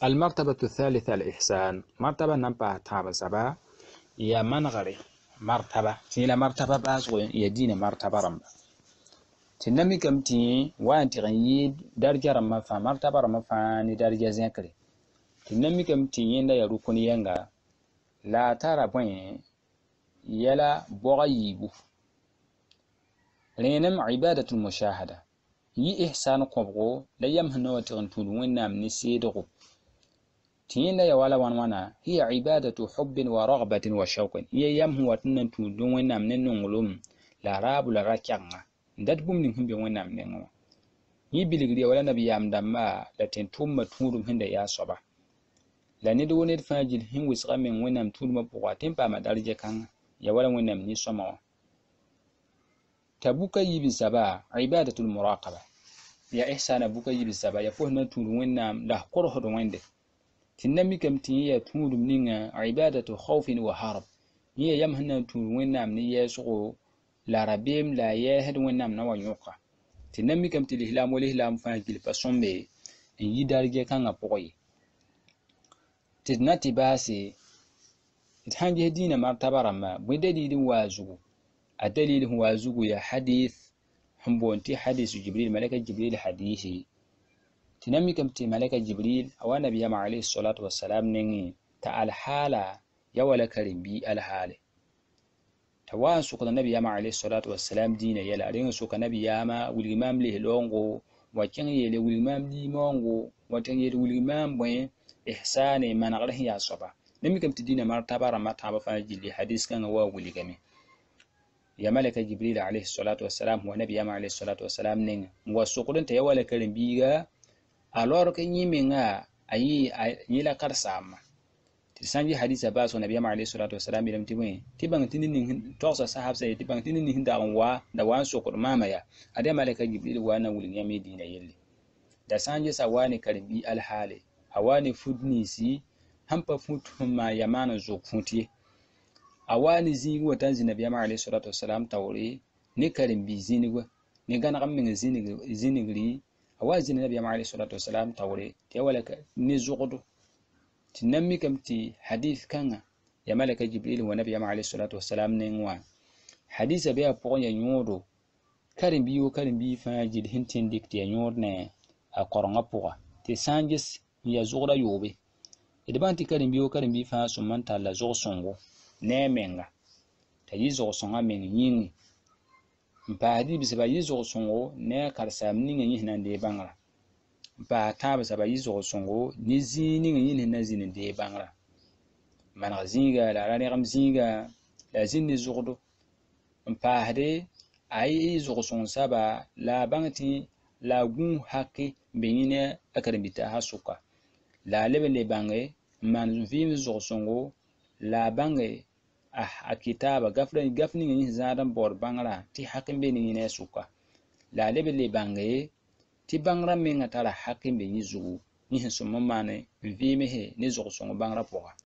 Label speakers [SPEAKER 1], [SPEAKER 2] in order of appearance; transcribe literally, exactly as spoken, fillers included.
[SPEAKER 1] المرتبة الثالثة الإحسان. مرتبة نمبا تابا سبا يا منغري مرتبة تيلا مرتبة باسو يدين مرتبة رمبا تنمي كم تي وانت غيد درجة رمبا فا مرتبة رمبا فاني درجة زنكري تنمي كم تي يندا يروكون ينغا لا ترى بوين يلا بغيبو لينم عبادة المشاهدة يي إحسان قبغو لا يمهنو تغنتون وينام نسيدغو تينا يا ولا وان وانا هي عبادة حب ورغبة وشوق هي يم هو تنتون دون وينام ننغلوم لا راب لا راكيانا دات بوم نين همبي وينام ننغو يي بيلغري ولا نبي يام دما لا تنتوم متودم هند يا صبا لا ندو ند فاجل هم وسغا من وينام تودم بوغا تيمبا ما دارجه كان يا ولا وينام ني سما تبوكا يبي سبا عبادة المراقبة يا إحسان بوكا يبي سبا يا فوهنا تودم وينام لا قرخ دو وينده تنمي كم تيه تود منين عبادة خوف وحرب هي يمهن تود وينام نيه سقو لا ربيم لا يهد وينام نوا يوقع تنمي كم تلهلام ولهلام فاجل فصمبي إن يدارجة كان أبوي تناتي باسي تحنجه دين مرتبة رما بدليل وازو الدليل هو وازو يا حديث هم بونتي حديث جبريل ملك جبريل حديثي تنمي كم تي ملك جبريل أو نبي عليه الصلاة والسلام نعي تعال حالة يا ولا كريم بي الحالة توان سوق النبي عليه الصلاة والسلام دين يلا رين سوق النبي ياما والإمام له لونغو وكان يلي والإمام لي مونغو وكان يلي والإمام بين إحسان ما نقله يا صبا نمي كم تدين مرتبة رما تابا فاجلي حديث كان هو ولي يا ملك جبريل عليه الصلاة والسلام هو نبي عليه الصلاة والسلام نعي وسوق أنت يا ولا كريم بيجا alors que ñi menga ayi yila karsama ti sanji hadisa ba so nabiya alayhi salatu wassalam ilam tibun tibang tinin to sa sahab say tibang tinin hinda wa da wan so ko mama ya ade malaka jibril wa na wulin ya medina yelle da sanji sawani karbi alhali awani fudni si hampa futuma yamana zo funti awani zi watan zi nabiya alayhi salatu wassalam tawri ni karbi zinigo ni gana kam min zinig zinigri أوازن النبي عليه الصلاة والسلام توري تولك نزقدو تنمي كم تي حديث كان يا ملك جبريل والنبي عليه الصلاة والسلام نينوا حديث بيا بقول ينورو كارم بيو كارم بي فاجد هنتين ديك تي ينور نه أقرن بقى تسانجس هي زغرة يوبي إذا بنتي كارم بيو كارم بي فا سمان تلا زغ سونغو نيمنغا تيجي زغ سونغا من يني mpa hadi bisaba yizo songo ne karsam ninga yihna de bangra mpa taba saba yizo songo ni zini ngi yihna zini de bangra man zinga la rani gam zinga la zini zuqdo mpa hade ay yizo songo saba la bangti la gun hakki benyine akarbita hasuka la lebele bangai man vim zo songo la bangai ah akitaba gafra gafni ngi zadan bor bangra ti hakim be ni ne suka la lebele bangaye ti bangra me ngatara hakim be ni zugu ni summa mane vime he ni zo songo bangra poa